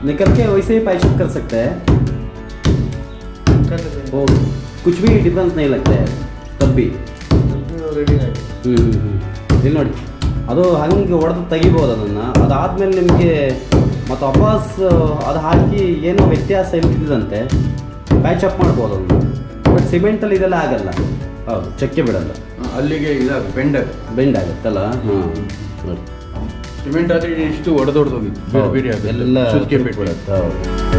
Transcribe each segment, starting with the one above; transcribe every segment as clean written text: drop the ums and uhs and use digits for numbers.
निकल के वैसे ही पाइप कर सकते हैं वो कुछ भी डिफरेंस नहीं लगता है तब भी ಇಲ್ಲಿ ನೋಡಿ ಅದು ಹಂಗೆ ಹೊಡೆದು ತೆಗಿಬೋದು ಅದನ್ನು ಅದಾದಮೇಲೆ ನಿಮಗೆ ಮತ್ತು ವಾಪಸ್ ಅದು ಹಾಕಿ ಏನೋ ವ್ಯತ್ಯಾಸ ಇಲ್ದಿದ್ದಂತೆ ಪ್ಯಾಚ್ ಅಪ್ ಮಾಡ್ಬೋದು ಅದನ್ನು ಬಟ್ ಸಿಮೆಂಟಲ್ಲಿ ಇದೆಲ್ಲ ಆಗಲ್ಲ ಹೌದು ಚಕ್ಕೆ ಬಿಡಲ್ಲ ಅಲ್ಲಿಗೆ ಇದಾಗ ಬೆಂಡ್ ಆಗುತ್ತಲ್ಲ ಹಾಂ ನೋಡಿ ಸಿಮೆಂಟ್ ಆದರೆ ಇಷ್ಟು ಹೊಡೆದೊಡ್ದೋಗಿತ್ತು ಬೇರೆ ಎಲ್ಲ ಸುತ್ತಿಗೆ ಬಿಟ್ಬಿಡುತ್ತೆ ಹೌದು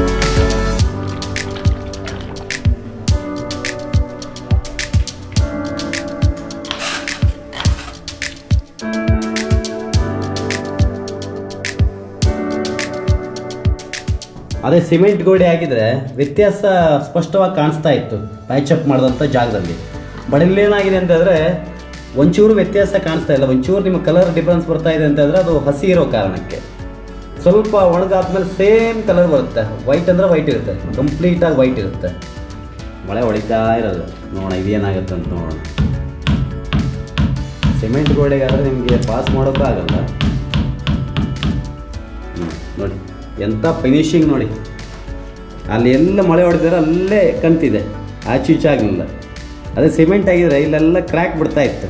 ಅದೇ ಸಿಮೆಂಟ್ ಗೋಡೆ ಹಾಕಿದರೆ ವ್ಯತ್ಯಾಸ ಸ್ಪಷ್ಟವಾಗಿ ಕಾಣಿಸ್ತಾ ಇತ್ತು ಪ್ಯಾಚಪ್ ಮಾಡಿದಂಥ ಜಾಗದಲ್ಲಿ ಬಟ್ ಇಲ್ಲೇನಾಗಿದೆ ಅಂತಂದರೆ ಒಂಚೂರು ವ್ಯತ್ಯಾಸ ಕಾಣಿಸ್ತಾ ಇಲ್ಲ ಒಂಚೂರು ನಿಮ್ಮ ಕಲರ್ ಡಿಫ್ರೆನ್ಸ್ ಬರ್ತಾ ಇದೆ ಅಂತಂದರೆ ಅದು ಹಸಿ ಇರೋ ಕಾರಣಕ್ಕೆ ಸ್ವಲ್ಪ ಒಣಗಾದ್ಮೇಲೆ ಸೇಮ್ ಕಲರ್ ಬರುತ್ತೆ ವೈಟ್ ಅಂದರೆ ವೈಟ್ ಇರುತ್ತೆ ಕಂಪ್ಲೀಟಾಗಿ ವೈಟ್ ಇರುತ್ತೆ ಮಳೆ ಹೊಡಿತಾ ಇರೋದು ನೋಡೋಣ ಇದೇನಾಗುತ್ತೆ ಅಂತ ನೋಡೋಣ ಸಿಮೆಂಟ್ ಗೋಡೆಗಾದರೆ ನಿಮಗೆ ಪಾಸ್ ಮಾಡೋಕ್ಕೂ ಆಗಲ್ಲ ನೋಡಿ ಎಂಥ ಫಿನಿಶಿಂಗ್ ನೋಡಿ ಅಲ್ಲಿ ಎಲ್ಲ ಮಳೆ ಹೊಡೆದಿದ್ರೆ ಅಲ್ಲೇ ಕಂತಿದೆ ಆಚೀಚಾಗಲಿಲ್ಲ ಅದೇ ಸಿಮೆಂಟ್ ಆಗಿದ್ರೆ ಇಲ್ಲೆಲ್ಲ ಕ್ರ್ಯಾಕ್ ಬಿಡ್ತಾ ಇತ್ತು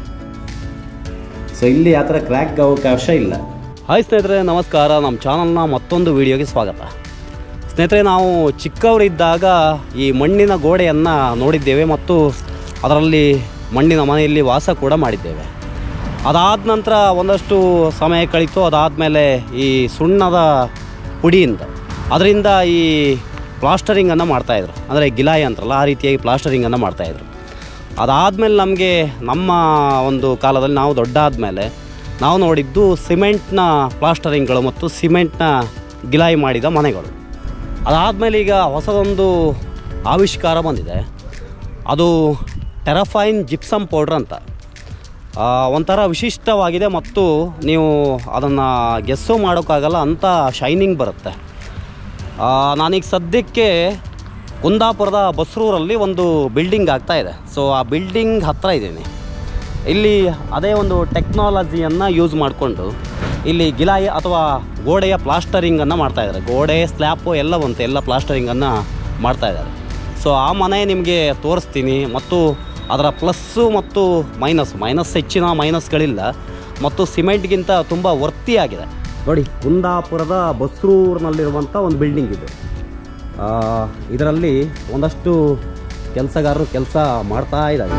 ಸೊ ಇಲ್ಲಿ ಆ ಥರ ಕ್ರ್ಯಾಕ್ ಅವಕಾಶ ಇಲ್ಲ ಹಾಯ್ ಸ್ನೇಹಿತರೆ ನಮಸ್ಕಾರ ನಮ್ಮ ಚಾನಲ್ನ ಮತ್ತೊಂದು ವಿಡಿಯೋಗೆ ಸ್ವಾಗತ ಸ್ನೇಹಿತರೆ ನಾವು ಚಿಕ್ಕವರಿದ್ದಾಗ ಈ ಮಣ್ಣಿನ ಗೋಡೆಯನ್ನು ನೋಡಿದ್ದೇವೆ ಮತ್ತು ಅದರಲ್ಲಿ ಮಣ್ಣಿನ ಮನೆಯಲ್ಲಿ ವಾಸ ಕೂಡ ಮಾಡಿದ್ದೇವೆ ಅದಾದ ನಂತರ ಒಂದಷ್ಟು ಸಮಯ ಕಳೀತು ಅದಾದಮೇಲೆ ಈ ಸುಣ್ಣದ ಪುಡಿಯಿಂದ ಅದರಿಂದ ಈ ಪ್ಲಾಸ್ಟರಿಂಗನ್ನು ಮಾಡ್ತಾಯಿದ್ರು ಅಂದರೆ ಗಿಲಾಯಿ ಅಂತಾರಲ್ಲ ಆ ರೀತಿಯಾಗಿ ಪ್ಲಾಸ್ಟರಿಂಗನ್ನು ಮಾಡ್ತಾಯಿದ್ರು ಅದಾದಮೇಲೆ ನಮಗೆ ನಮ್ಮ ಒಂದು ಕಾಲದಲ್ಲಿ ನಾವು ದೊಡ್ಡಾದಮೇಲೆ ನಾವು ನೋಡಿದ್ದು ಸಿಮೆಂಟ್ನ ಪ್ಲಾಸ್ಟರಿಂಗ್ಗಳು ಮತ್ತು ಸಿಮೆಂಟ್ನ ಗಿಲಾಯಿ ಮಾಡಿದ ಮನೆಗಳು ಅದಾದಮೇಲೆ ಈಗ ಹೊಸದೊಂದು ಆವಿಷ್ಕಾರ ಬಂದಿದೆ ಅದು ಟೆರಫೈನ್ ಜಿಪ್ಸಮ್ ಪೌಡ್ರ್ ಅಂತ ಒಂಥರ ವಿಶಿಷ್ಟವಾಗಿದೆ ಮತ್ತು ನೀವು ಅದನ್ನು ಗೆಸ್ಸು ಮಾಡೋಕ್ಕಾಗಲ್ಲ ಅಂಥ ಶೈನಿಂಗ್ ಬರುತ್ತೆ ನಾನೀಗ ಸದ್ಯಕ್ಕೆ ಕುಂದಾಪುರದ ಬಸ್ರೂರಲ್ಲಿ ಒಂದು ಬಿಲ್ಡಿಂಗ್ ಆಗ್ತಾಯಿದೆ ಸೊ ಆ ಬಿಲ್ಡಿಂಗ್ ಹತ್ತಿರ ಇದ್ದೀನಿ ಇಲ್ಲಿ ಅದೇ ಒಂದು ಟೆಕ್ನಾಲಜಿಯನ್ನು ಯೂಸ್ ಮಾಡಿಕೊಂಡು ಇಲ್ಲಿ ಗಿಲಾಯಿ ಅಥವಾ ಗೋಡೆಯ ಪ್ಲಾಸ್ಟರಿಂಗನ್ನು ಮಾಡ್ತಾಯಿದ್ದಾರೆ ಗೋಡೆ ಸ್ಲ್ಯಾಪು ಎಲ್ಲ ಬಂತು ಎಲ್ಲ ಪ್ಲಾಸ್ಟರಿಂಗನ್ನು ಮಾಡ್ತಾಯಿದ್ದಾರೆ ಸೊ ಆ ಮನೆ ನಿಮಗೆ ತೋರಿಸ್ತೀನಿ ಮತ್ತು ಅದರ ಪ್ಲಸ್ಸು ಮತ್ತು ಮೈನಸ್ ಹೆಚ್ಚಿನ ಮೈನಸ್ಗಳಿಲ್ಲ ಮತ್ತು ಸಿಮೆಂಟ್ಗಿಂತ ತುಂಬ ವರ್ತಿಯಾಗಿದೆ ನೋಡಿ ಕುಂದಾಪುರದ ಬಸ್ರೂರಿನಲ್ಲಿರುವಂಥ ಒಂದು ಬಿಲ್ಡಿಂಗ್ ಇದು ಇದರಲ್ಲಿ ಒಂದಷ್ಟು ಕೆಲಸಗಾರರು ಕೆಲಸ ಮಾಡ್ತಾ ಇದ್ದಾರೆ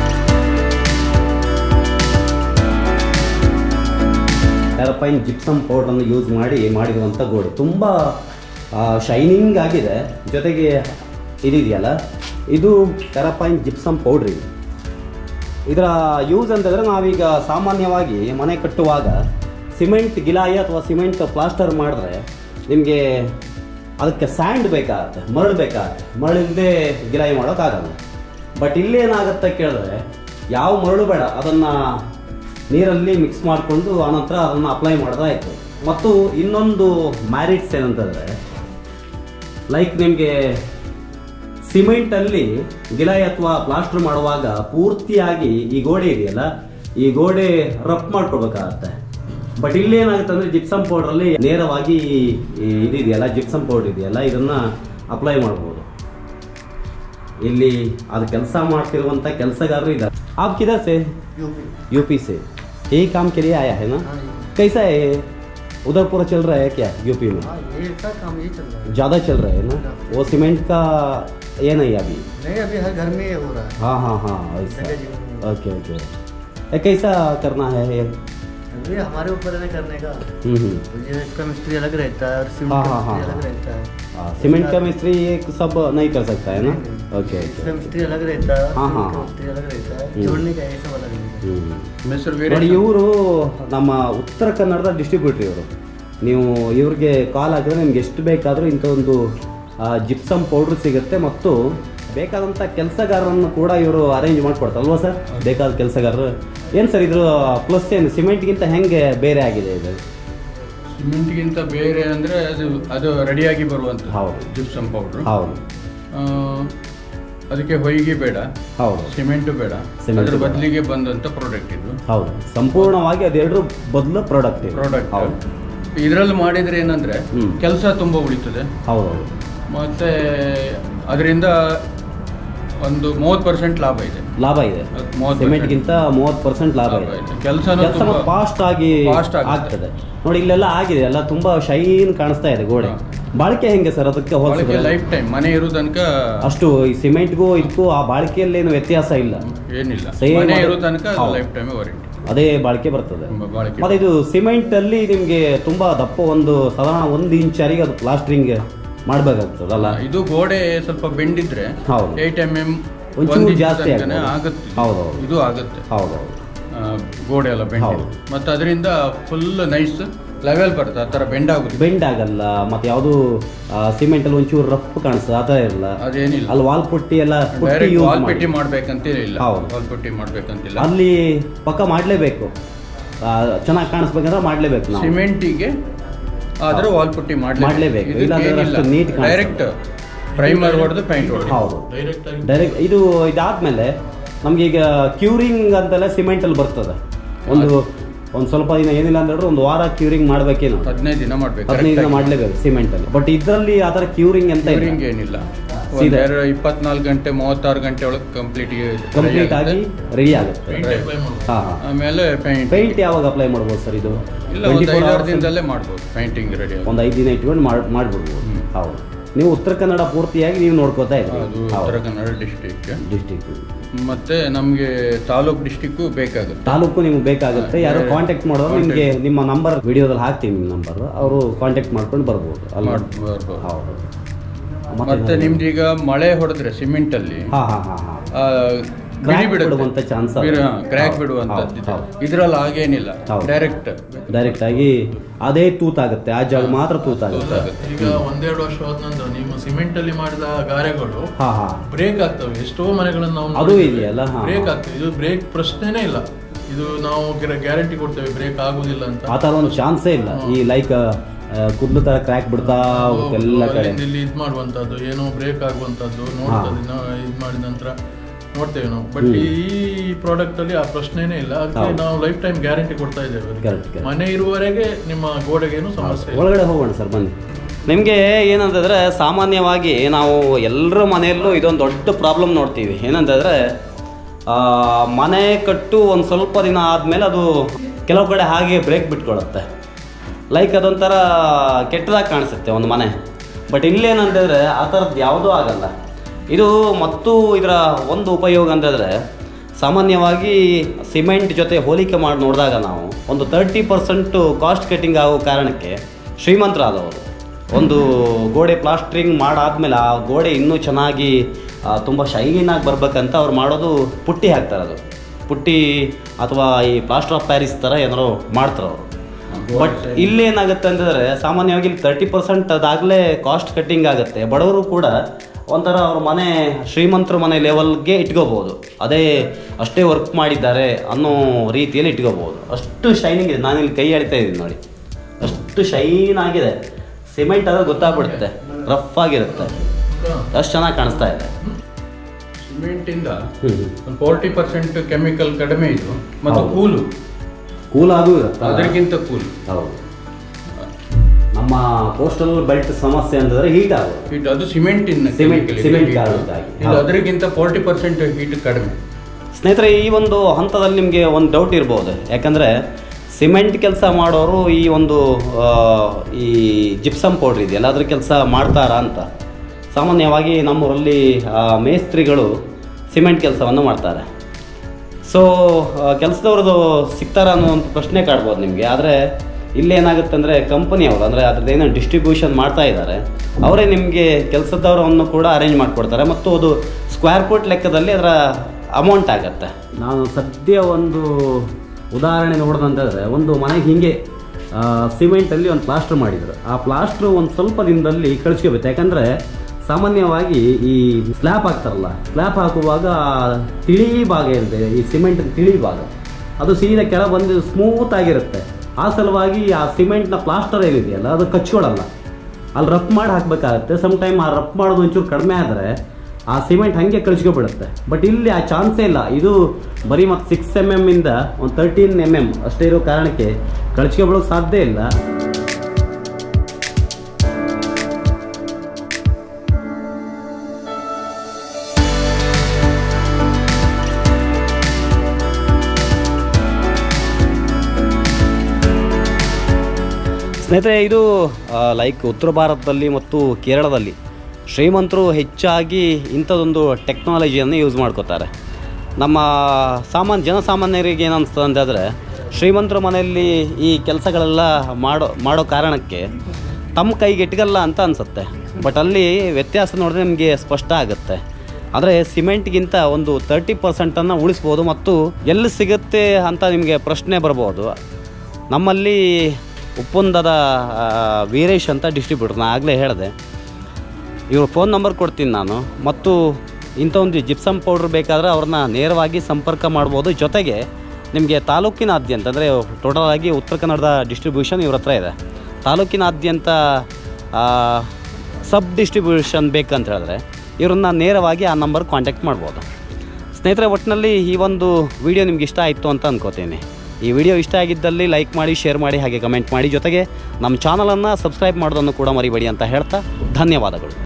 ಟೆರಫೈನ್ ಜಿಪ್ಸಮ್ ಪೌಡ್ರನ್ನು ಯೂಸ್ ಮಾಡಿರುವಂಥ ಗೋಡೆ ತುಂಬ ಶೈನಿಂಗ್ ಆಗಿದೆ ಜೊತೆಗೆ ಇದೆಯಲ್ಲ ಇದು ಟೆರಫೈನ್ ಜಿಪ್ಸಮ್ ಪೌಡ್ರ್ ಇದು ಇದರ ಯೂಸ್ ಅಂತಂದರೆ ನಾವೀಗ ಸಾಮಾನ್ಯವಾಗಿ ಮನೆ ಕಟ್ಟುವಾಗ ಸಿಮೆಂಟ್ ಗಿಲಾಯಿ ಅಥವಾ ಸಿಮೆಂಟ್ ಪ್ಲಾಸ್ಟರ್ ಮಾಡಿದ್ರೆ ನಿಮಗೆ ಅದಕ್ಕೆ ಸ್ಯಾಂಡ್ ಬೇಕಾಗುತ್ತೆ ಮರಳು ಬೇಕಾಗುತ್ತೆ ಮರಳಿಲ್ಲದೆ ಗಿಲಾಯಿ ಮಾಡೋಕ್ಕಾಗಲ್ಲ ಬಟ್ ಇಲ್ಲೇನಾಗುತ್ತೆ ಕೇಳಿದ್ರೆ ಯಾವ ಮರಳು ಬೇಡ ಅದನ್ನು ನೀರಲ್ಲಿ ಮಿಕ್ಸ್ ಮಾಡಿಕೊಂಡು ಆನಂತರ ಅದನ್ನು ಅಪ್ಲೈ ಮಾಡೋದಾಯಿತು ಮತ್ತು ಇನ್ನೊಂದು ಮ್ಯಾರಿಟ್ಸ್ ಏನಂತಂದರೆ ಲೈಕ್ ನಿಮಗೆ ಸಿಮೆಂಟಲ್ಲಿ ಗಿಲಾಯಿ ಅಥವಾ ಪ್ಲಾಸ್ಟರ್ ಮಾಡುವಾಗ ಪೂರ್ತಿಯಾಗಿ ಈ ಗೋಡೆ ಇದೆಯಲ್ಲ ಈ ಗೋಡೆ ರಫ್ ಮಾಡ್ಕೊಳ್ಬೇಕಾಗತ್ತೆ ಬಟ್ ಇಲ್ಲಿ ಏನಾಗುತ್ತೆ ಅಂದರೆ ಜಿಪ್ಸಮ್ ಪೌಡ್ರಲ್ಲಿ ನೇರವಾಗಿ ಇದೆಯಲ್ಲ ಜಿಪ್ಸಮ್ ಪೌಡರ್ ಇದೆಯಲ್ಲ ಇದನ್ನು ಅಪ್ಲೈ ಮಾಡ್ಬೋದು ಇಲ್ಲಿ ಅದು ಕೆಲಸ ಮಾಡ್ತಿರುವಂಥ ಕೆಲಸಗಾರರು ಇದ್ದಾರೆ आप किधर से यूपी से यही काम के लिए आया है ना कैसा है उधर पूरा चल रहा है क्या यूपी में काम यही चल रहा है ज़्यादा चल रहा है ना वो सीमेंट का ये नहीं अभी हर घर में हो रहा है हाँ ऐसा ओके ये कैसा करना है ये हमारे ऊपर है करने का इसका मिस्त्री अलग रहता है और सीमेंट का मिस्त्री अलग रहता है सीमेंट का मिस्त्री ये सब नहीं कर सकता है ना ओके इसका मिस्त्री अलग रहता है मिस्त्री अलग रहता है जोड़ने का ये सब अलग रहता है ಇವರು ನಮ್ಮ ಉತ್ತರ ಕನ್ನಡದ ಡಿಸ್ಟ್ರಿಬ್ಯೂಟರ್ ಇವರು ನೀವು ಇವ್ರಿಗೆ ಕಾಲ್ ಹಾಕಿದ್ರೆ ನಿಮ್ಗೆ ಎಷ್ಟು ಬೇಕಾದರೂ ಇಂಥ ಒಂದು ಜಿಪ್ಸಮ್ ಪೌಡ್ರ್ ಸಿಗುತ್ತೆ ಮತ್ತು ಬೇಕಾದಂಥ ಕೆಲಸಗಾರರನ್ನು ಕೂಡ ಇವರು ಅರೇಂಜ್ ಮಾಡಿಕೊಡ್ತಾರಲ್ವಾ ಸರ್ ಬೇಕಾದ ಕೆಲಸಗಾರರು ಏನು ಸರ್ ಇದ್ರ ಪ್ಲಸ್ ಏನು ಸಿಮೆಂಟ್ಗಿಂತ ಹೆಂಗೆ ಬೇರೆ ಆಗಿದೆ ಇದು ಸಿಮೆಂಟ್ಗಿಂತ ಬೇರೆ ಅಂದರೆ ಅದು ರೆಡಿಯಾಗಿ ಬರುವಂಥ ಹೌದು ಜಿಪ್ಸಮ್ ಪೌಡ್ರು ಹೌದು ಅದಕ್ಕೆ ಹೊಯ್ಗೆ ಬೇಡ ಹೌದು ಸಿಮೆಂಟು ಬೇಡ ಅದ್ರ ಬದಲಿಗೆ ಬಂದಂಥ ಪ್ರಾಡಕ್ಟ್ ಇದು ಹೌದು ಸಂಪೂರ್ಣವಾಗಿ ಅದೆರಡರ ಬದಲು ಪ್ರಾಡಕ್ಟ್ ಹೌದು ಇದರಲ್ಲಿ ಮಾಡಿದ್ರೆ ಏನಂದ್ರೆ ಹ್ಮ್. ಕೆಲಸ ತುಂಬಾ ಉಳಿತದೆ. ಹೌದೌದು. ಮತ್ತೆ ಅದರಿಂದ ಒಂದು 30% ಲಾಭ ಇದೆ. ಲಾಭ ಇದೆ 30%. ಸಿಮೆಂಟ್ಗಿಂತ 30% ಲಾಭ ಇದೆ. ಕೆಲಸ ಫಾಸ್ಟ್ ಆಗಿ ಆಗ್ತದೆ ನೋಡಿ. ಇಲ್ಲೆಲ್ಲ ಆಗಿದೆ, ಎಲ್ಲ ತುಂಬಾ ಶೈನ್ ಕಾಣಿಸ್ತಾ ಇದೆ ಗೋಡೆ. ಬಾಳಿಕೆ ಹೆಂಗೆ ಸರ್ ಅದಕ್ಕೆ ಹೋಲಿಸಿದ್ರೆ? ಲೈಫ್ ಟೈಮ್ ಮನೆ ಇರೋ ತನಕ ಅಷ್ಟು ಈ ಸಿಮೆಂಟ್ಗೂ ಇದಕ್ಕೂ ಆ ಬಾಳಿಕೆಯಲ್ಲಿ ಏನು ವ್ಯತ್ಯಾಸ ಇಲ್ಲ, ಏನಿಲ್ಲ. Same ಮನೆ ಅದೇ. ಇರೋ ತನಕ ಹೌದು. ಲೈಫ್ ಟೈಮ್ ವಾರಂಟಿ ಅದೇ ಬಾಳಿಕೆ ಬರ್ತದೆ. ಬಾಳಿಕೆ. ಮತ್ತೆ ಇದು ಸಿಮೆಂಟ್ ಅಲ್ಲಿ ನಿಮ್ಗೆ ತುಂಬಾ ದಪ್ಪ ಒಂದು ಸಾಧಾರಣ 1 ಇಂಚರಿಗೆ ಅದು ಪ್ಲಾಸ್ಟರಿಂಗ್ ಮಾಡ್ಬೇಕಾಗ್ತದಲ್ಲ? ಇದು ಗೋಡೆ ಸ್ವಲ್ಪ ಬೆಂಡಿದ್ರೆ ಹೌದು. 8 mm ಒಂಚೂರು ಜಾಸ್ತಿ ಆಗುತ್ತೆ. ಹೌದೌದು. ಇದು ಆಗುತ್ತೆ. ಹೌದೌದು. ಗೋಡೆ ಎಲ್ಲ ಬೆಂಡ್. ಹೌದು. ಮತ್ತೆ ಅದರಿಂದ ಫುಲ್ ನೈಸ್ ಲೆವೆಲ್ ಬರುತ್ತೆ. ಆ ತರ ಬೆಂಡ್ ಆಗುತ್ತೆ. ಬೆಂಡ್ ಆಗಲ್ಲ. ಮತ್ತೆ ಯಾವುದು ಸಿಮೆಂಟ್ ಅಲ್ಲಿ ಒಂಚೂರು ರಫ್ ಕಾಣಿಸ್ತದೆ, ಆ ತರ ಇರಲ್ಲ. ಅದೇನಿಲ್ಲ. ಅಲ್ಲಿ ವಾಲ್ ಪುಟ್ಟಿ ಎಲ್ಲ ಡೈರೆಕ್ಟ್ ವಾಲ್ ಪಟ್ಟಿ ಮಾಡ್ಬೇಕಂತಿಲ್ಲ. ಹೌದು. ವಾಲ್ ಪಟ್ಟಿ ಮಾಡ್ಬೇಕಂತಿಲ್ಲ. ಅಲ್ಲಿ ಪಕ್ಕ ಮಾಡ್ಲೇಬೇಕು, ಚೆನ್ನಾಗಿ ಕಾಣಿಸ್ಬೇಕಂದ್ರೆ ಮಾಡ್ಲೇಬೇಕು ನಾವು. ಸಿಮೆಂಟಿಗೆ ಆದ್ರೆ ವಾಲ್ ಪುಟ್ಟಿ ಮಾಡ್ಲೇಬೇಕು. ಇಲ್ಲಾಂದ್ರೆ ಅಷ್ಟು ನೀಟ್ ಡೈರೆಕ್ಟ್ ಪ್ರೈಮರ್ ಹೊಡೆದು ಪೈಂಟ್ ಹೊಡೆದು. ಹೌದು, ಡೈರೆಕ್ಟ್. ಇದಾದ್ಮೇಲೆ ನಮ್ಗೆ ಈಗ ಕ್ಯೂರಿಂಗ್ ಅಂತೆಲ್ಲ ಸಿಮೆಂಟ್ ಅಲ್ಲಿ ಬರ್ತದೆ. ಒಂದು ಸ್ವಲ್ಪ ದಿನ ಏನಿಲ್ಲ ಅಂದ್ರೆ ಒಂದು ವಾರ ಕ್ಯೂರಿಂಗ್ ಮಾಡ್ಬೇಕೇನು, 15 ದಿನ ಮಾಡ್ಬೇಕು. 15 ದಿನ ಮಾಡ್ಲೇಬೇಕು ಸಿಮೆಂಟ್ ಅಲ್ಲಿ. ಬಟ್ ಇದ್ರಲ್ಲಿ ಆ ತರ ಕ್ಯೂರಿಂಗ್ ಅಂತ ಕ್ಯೂರಿಂಗ್ ಏನಿಲ್ಲ. 24 ಗಂಟೆ 36 ಗಂಟೆ ಒಳಗೆ ಕಂಪ್ಲೀಟ್ ಆಗಿ ರೆಡಿ ಆಗುತ್ತೆ. ಆಮೇಲೆ ಪೇಂಟ್ ಯಾವಾಗ ಅಪ್ಲೈ ಮಾಡ್ಬೋದು ಸರ್ ಇದು? ಇಲ್ಲ, 5-6 ದಿನದಲ್ಲೇ ಮಾಡ್ಬೋದು ಪೇಂಟಿಂಗ್ ರೆಡಿ. ಒಂದು 5 ದಿನ ಇಟ್ಕೊಂಡು ಮಾಡ್ಬಿಡ್ಬೋದು. ಹೌದು. ನೀವು ಉತ್ತರ ಕನ್ನಡ ಪೂರ್ತಿಯಾಗಿ ನೀವು ನೋಡ್ಕೋತಾ ಇದ್ದೀವಿ. ಉತ್ತರ ಕನ್ನಡ ಡಿಸ್ಟ್ರಿಕ್ಟ್. ಮತ್ತೆ ನಮ್ಗೆ ತಾಲೂಕ್ ಡಿಸ್ಟ್ರಿಕ್ಕು ಬೇಕಾಗುತ್ತೆ. ತಾಲೂಕು ನಿಮ್ಗೆ ಬೇಕಾಗುತ್ತೆ. ಯಾರು ಕಾಂಟ್ಯಾಕ್ಟ್ ಮಾಡೋದು ನಿಮಗೆ ನಿಮ್ಮ ನಂಬರ್ ವಿಡಿಯೋದಲ್ಲಿ ಹಾಕ್ತೀವಿ. ನಿಮ್ಮ ನಂಬರ್ ಅವರು ಕಾಂಟ್ಯಾಕ್ಟ್ ಮಾಡ್ಕೊಂಡು ಬರ್ಬೋದು. ಹೌದು. ಮತ್ತೆ ನಿಮ್ದೀಗ ಮಳೆ ಹೊಡೆದ್ರೆ ಸಿಮೆಂಟ್ ಅಲ್ಲಿ ಬಿಡುವಂತ ಚಾನ್ಸ್, ಕ್ರ್ಯಾಕ್ ಬಿಡುವಂತದ್ದು. ಇದ್ರಲ್ಲಿ ಹಾಗೇನಿಲ್ಲ. ಡೈರೆಕ್ಟ್ ಆಗಿ ಅದೇ ತೂತಾಗುತ್ತೆ, ಆ ಜಾಗ ಮಾತ್ರ ತೂತಾಗುತ್ತೆ. ಈಗ 1-2 ವರ್ಷ ಹೋದ ನಂತರ ನಿಮ್ಮ ಸಿಮೆಂಟ್ ಅಲ್ಲಿ ಮಾಡಿದ ಗಾರೆಗಳು ಬ್ರೇಕ್ ಆಗ್ತವೆ. ಎಷ್ಟೋ ಮನೆಗಳನ್ನು ನಾವು ಅದು ಇದೆಯಲ್ಲ, ಬ್ರೇಕ್ ಆಗ್ತವೆ. ಇದು ಬ್ರೇಕ್ ಪ್ರಶ್ನೆನೇ ಇಲ್ಲ. ಇದು ನಾವು ಗ್ಯಾರಂಟಿ ಕೊಡ್ತೇವೆ ಬ್ರೇಕ್ ಆಗುದಿಲ್ಲ ಅಂತ. ಆ ತರ ಒಂದು ಚಾನ್ಸೇ ಇಲ್ಲ. ಈ ಲೈಕ್ ಕುದ್ಲು ತರ ಕ್ರ್ಯಾಕ್ ಬಿಡ್ತಾ ಎಲ್ಲ ಕಡೆ ಇಲ್ಲಿ ಇದು ಮಾಡುವಂತದ್ದು, ಏನೋ ಬ್ರೇಕ್ ಆಗುವಂತದ್ದು ನೋಡ್ತದೆ. ಇದು ಮಾಡಿದ ನಂತರ ನೋಡ್ತೇವೆ ನಾವು. ಬಟ್ ಈ ಪ್ರಾಡಕ್ಟ್ ಅಲ್ಲಿ ಆ ಪ್ರಶ್ನೆನೇ ಇಲ್ಲ. ಅದಕ್ಕೆ ನಾವು ಲೈಫ್ ಟೈಮ್ ಗ್ಯಾರಂಟಿ ಕೊಡ್ತಾ ಇದ್ದೇವೆ. ಮನೆ ಇರುವವರೆಗೆ ನಿಮ್ಮ ಗೋಡೆಗೇನು ಸಮಸ್ಯೆ. ಒಳಗಡೆ ಹೋಗೋಣ ಸರ್, ಬನ್ನಿ. ನಿಮಗೆ ಏನಂತಂದರೆ ಸಾಮಾನ್ಯವಾಗಿ ನಾವು ಎಲ್ಲರ ಮನೆಯಲ್ಲೂ ಇದೊಂದು ದೊಡ್ಡ ಪ್ರಾಬ್ಲಮ್ ನೋಡ್ತೀವಿ. ಏನಂತಂದರೆ ಮನೆ ಕಟ್ಟು ಒಂದು ಸ್ವಲ್ಪ ದಿನ ಆದಮೇಲೆ ಅದು ಕೆಲವು ಕಡೆ ಹಾಗೆ ಬ್ರೇಕ್ ಬಿಟ್ಕೊಳ್ಳುತ್ತೆ. ಲೈಕ್ ಅದೊಂಥರ ಕೆಟ್ಟದಾಗಿ ಕಾಣಿಸುತ್ತೆ ಒಂದು ಮನೆ. ಬಟ್ ಇಲ್ಲೇನಂತಂದರೆ ಆ ಥರದ್ದು ಯಾವುದೂ ಆಗಲ್ಲ. ಇದು ಮತ್ತು ಇದರ ಒಂದು ಉಪಯೋಗ ಅಂತಂದರೆ ಸಾಮಾನ್ಯವಾಗಿ ಸಿಮೆಂಟ್ ಜೊತೆ ಹೋಲಿಕೆ ಮಾಡಿ ನೋಡಿದಾಗ ನಾವು ಒಂದು 30% ಕಾಸ್ಟ್ ಕಟ್ಟಿಂಗ್ ಆಗೋ ಕಾರಣಕ್ಕೆ ಶ್ರೀಮಂತರಾದವರು ಒಂದು ಗೋಡೆ ಪ್ಲಾಸ್ಟ್ರಿಂಗ್ ಮಾಡಾದ್ಮೇಲೆ ಆ ಗೋಡೆ ಇನ್ನೂ ಚೆನ್ನಾಗಿ ತುಂಬ ಶೈನಾಗಿ ಬರ್ಬೇಕಂತ ಅವ್ರು ಮಾಡೋದು ಪುಟ್ಟಿ ಹಾಕ್ತಾರೆ. ಅದು ಪುಟ್ಟಿ ಅಥವಾ ಈ ಪ್ಲಾಸ್ಟರ್ ಆಫ್ ಪ್ಯಾರಿಸ್ ಥರ ಏನಾರು ಮಾಡ್ತಾರೆ ಅವರು. ಬಟ್ ಇಲ್ಲೇನಾಗುತ್ತೆ ಅಂತಂದರೆ ಸಾಮಾನ್ಯವಾಗಿ ಇಲ್ಲಿ 30% ಅದಾಗಲೇ ಕಾಸ್ಟ್ ಕಟ್ಟಿಂಗ್ ಆಗುತ್ತೆ. ಬಡವರು ಕೂಡ ಒಂಥರ ಅವ್ರ ಮನೆ ಶ್ರೀಮಂತರ ಮನೆ ಲೆವೆಲ್ಗೆ ಇಟ್ಕೋಬೋದು. ಅಷ್ಟೇ ವರ್ಕ್ ಮಾಡಿದ್ದಾರೆ ಅನ್ನೋ ರೀತಿಯಲ್ಲಿ ಇಟ್ಕೋಬೋದು. ಅಷ್ಟು ಶೈನಿಂಗ್ ಇದೆ. ನಾನಿಲ್ಲಿ ಕೈ ಎಳಿತಾ ಇದ್ದೀನಿ ನೋಡಿ, ಅಷ್ಟು ಶೈನ್ ಆಗಿದೆ. ಸಿಮೆಂಟ್ ಆದ್ರೆ ಗೊತ್ತಾಗ್ಬಿಡುತ್ತೆ, ರಫ್ ಆಗಿರುತ್ತೆ. ಅಷ್ಟು ಚೆನ್ನಾಗಿ ಕಾಣಿಸ್ತಾ ಇದೆ. ಸಿಮೆಂಟಿಂದ 40% ಕೆಮಿಕಲ್ ಕಡಿಮೆ ಇದು. ಮತ್ತು ಕೂಲ್ ಆಗೂ ಇರುತ್ತೆ. ಅದಕ್ಕಿಂತ ಕೂಲ್. ಹೌದು. ನಮ್ಮ ಕೋಸ್ಟಲ್ ಬೆಲ್ಟ್ ಸಮಸ್ಯೆ ಅಂತಂದ್ರೆ ಹೀಟ್ ಆಗುತ್ತೆ. ಅದು ಸಿಮೆಂಟ್ ಅದಕ್ಕಿಂತ 40% ಹೀಟ್ ಕಡಿಮೆ. ಸ್ನೇಹಿತರೆ, ಈ ಒಂದು ಹಂತದಲ್ಲಿ ನಿಮಗೆ ಒಂದು ಡೌಟ್ ಇರ್ಬೋದು. ಯಾಕಂದರೆ ಸಿಮೆಂಟ್ ಕೆಲಸ ಮಾಡೋರು ಈ ಜಿಪ್ಸಮ್ ಪೌಡ್ರ್ ಇದೆಯಲ್ಲ ಅದ್ರ ಕೆಲಸ ಮಾಡ್ತಾರಾ ಅಂತ. ಸಾಮಾನ್ಯವಾಗಿ ನಮ್ಮೂರಲ್ಲಿ ಮೇಸ್ತ್ರಿಗಳು ಸಿಮೆಂಟ್ ಕೆಲಸವನ್ನು ಮಾಡ್ತಾರೆ. ಸೊ ಕೆಲಸದವ್ರದ್ದು ಸಿಗ್ತಾರ ಅನ್ನೋ ಒಂದು ಪ್ರಶ್ನೆ ಕಾಡ್ಬೋದು ನಿಮಗೆ. ಆದರೆ ಇಲ್ಲೇನಾಗುತ್ತೆ ಅಂದರೆ ಕಂಪನಿಯವರು ಅಂದರೆ ಅದ್ರದ್ದೇನೋ ಡಿಸ್ಟ್ರಿಬ್ಯೂಷನ್ ಮಾಡ್ತಾ ಇದ್ದಾರೆ, ಅವರೇ ನಿಮಗೆ ಕೆಲಸದವರನ್ನು ಕೂಡ ಅರೇಂಜ್ ಮಾಡಿಕೊಡ್ತಾರೆ. ಮತ್ತು ಅದು ಸ್ಕ್ವೇರ್ ಫುಟ್ ಲೆಕ್ಕದಲ್ಲಿ ಅದರ ಅಮೌಂಟ್ ಆಗುತ್ತೆ. ನಾನು ಸದ್ಯ ಒಂದು ಉದಾಹರಣೆ ನೋಡೋದಂತಂದರೆ, ಒಂದು ಮನೆಗೆ ಹೀಗೆ ಸಿಮೆಂಟಲ್ಲಿ ಒಂದು ಪ್ಲಾಸ್ಟರ್ ಮಾಡಿದರು. ಆ ಪ್ಲಾಸ್ಟ್ರು ಒಂದು ಸ್ವಲ್ಪ ದಿನದಲ್ಲಿ ಕಳಿಸ್ಕೋಬೇಕು. ಯಾಕಂದರೆ ಸಾಮಾನ್ಯವಾಗಿ ಈ ಸ್ಲ್ಯಾಬ್ ಹಾಕ್ತಾರಲ್ಲ, ಸ್ಲ್ಯಾಬ್ ಹಾಕುವಾಗ ತಿಳಿ ಭಾಗ ಇರುತ್ತೆ, ಈ ಸಿಮೆಂಟ್ ತಿಳಿ ಭಾಗ ಅದು ಸೀದಾ ಕೆಳ ಬಂದು ಸ್ಮೂತ್ ಆಗಿರುತ್ತೆ. ಆ ಸಲುವಾಗಿ ಆ ಸಿಮೆಂಟ್ನ ಪ್ಲಾಸ್ಟರ್ ಏನಿದೆಯಲ್ಲ ಅದು ಕಚ್ಕೊಳ್ಳಲ್ಲ. ಅಲ್ಲಿ ರಫ್ ಮಾಡಿ ಹಾಕಬೇಕಾಗುತ್ತೆ. ಸಮ್ ಟೈಮ್ ಆ ರಫ್ ಮಾಡೋದು ಒಂಚೂರು ಕಡಿಮೆ ಆದರೆ ಆ ಸಿಮೆಂಟ್ ಹಾಗೆ ಕಳಿಸ್ಕೊಬಿಡುತ್ತೆ. ಬಟ್ ಇಲ್ಲಿ ಆ ಚಾನ್ಸೇ ಇಲ್ಲ. ಇದು ಬರೀ ಮತ್ತು 6 mm ಇಂದ ಒಂದು 13 mm ಅಷ್ಟೇ ಇರೋ ಕಾರಣಕ್ಕೆ ಕಳಿಸ್ಕೊಬಿಡೋಕ್ಕೆ ಸಾಧ್ಯ ಇಲ್ಲ. ಸ್ನೇಹಿತರೆ, ಇದು ಲೈಕ್ ಉತ್ತರ ಭಾರತದಲ್ಲಿ ಮತ್ತು ಕೇರಳದಲ್ಲಿ ಶ್ರೀಮಂತರು ಹೆಚ್ಚಾಗಿ ಇಂಥದ್ದೊಂದು ಟೆಕ್ನಾಲಜಿಯನ್ನು ಯೂಸ್ ಮಾಡ್ಕೋತಾರೆ. ನಮ್ಮ ಜನಸಾಮಾನ್ಯರಿಗೆ ಏನು ಅನಿಸ್ತದೆ ಅಂತಂದರೆ, ಶ್ರೀಮಂತರ ಮನೆಯಲ್ಲಿ ಈ ಕೆಲಸಗಳೆಲ್ಲ ಮಾಡೋ ಕಾರಣಕ್ಕೆ ತಮ್ಮ ಕೈಗೆ ಇಟ್ಗಲ್ಲ ಅಂತ ಅನಿಸುತ್ತೆ. ಬಟ್ ಅಲ್ಲಿ ವ್ಯತ್ಯಾಸ ನೋಡಿದ್ರೆ ನಿಮಗೆ ಸ್ಪಷ್ಟ ಆಗುತ್ತೆ. ಆದರೆ ಸಿಮೆಂಟ್ಗಿಂತ ಒಂದು 30% ಉಳಿಸ್ಬೋದು. ಮತ್ತು ಎಲ್ಲಿ ಸಿಗುತ್ತೆ ಅಂತ ನಿಮಗೆ ಪ್ರಶ್ನೆ ಬರ್ಬೋದು. ನಮ್ಮಲ್ಲಿ ಉಪ್ಪುಂದದ ವೀರೇಶ್ ಅಂತ ಡಿಸ್ಟ್ರಿಬ್ಯೂಟರ್, ನಾನು ಆಗಲೇ ಹೇಳಿದೆ, ಇವ್ರ ಫೋನ್ ನಂಬರ್ ಕೊಡ್ತೀನಿ ನಾನು. ಮತ್ತು ಇಂಥ ಒಂದು ಜಿಪ್ಸಮ್ ಪೌಡ್ರ್ ಬೇಕಾದರೆ ಅವ್ರನ್ನ ನೇರವಾಗಿ ಸಂಪರ್ಕ ಮಾಡ್ಬೋದು. ಜೊತೆಗೆ ನಿಮಗೆ ತಾಲೂಕಿನಾದ್ಯಂತ, ಅಂದರೆ ಟೋಟಲಾಗಿ ಉತ್ತರ ಕನ್ನಡದ ಡಿಸ್ಟ್ರಿಬ್ಯೂಷನ್ ಇವ್ರ ಹತ್ರ ಇದೆ. ತಾಲೂಕಿನಾದ್ಯಂತ ಸಬ್ ಡಿಸ್ಟ್ರಿಬ್ಯೂಷನ್ ಬೇಕಂತ ಹೇಳಿದ್ರೆ ಇವ್ರನ್ನ ನೇರವಾಗಿ ಆ ನಂಬರ್ ಕಾಂಟ್ಯಾಕ್ಟ್ ಮಾಡ್ಬೋದು. ಸ್ನೇಹಿತರೆ, ಒಟ್ಟಿನಲ್ಲಿ ಈ ಒಂದು ವಿಡಿಯೋ ನಿಮ್ಗೆ ಇಷ್ಟ ಆಯಿತು ಅಂತ ಅಂದ್ಕೋತೀನಿ. ಈ ವಿಡಿಯೋ ಇಷ್ಟ ಆಗಿದ್ದಲ್ಲಿ ಲೈಕ್ ಮಾಡಿ, ಶೇರ್ ಮಾಡಿ, ಹಾಗೆ ಕಮೆಂಟ್ ಮಾಡಿ. ಜೊತೆಗೆ ನಮ್ಮ ಚಾನಲನ್ನು ಸಬ್ಸ್ಕ್ರೈಬ್ ಮಾಡೋದನ್ನು ಕೂಡ ಮರಿಬೇಡಿ ಅಂತ ಹೇಳ್ತಾ ಧನ್ಯವಾದಗಳು.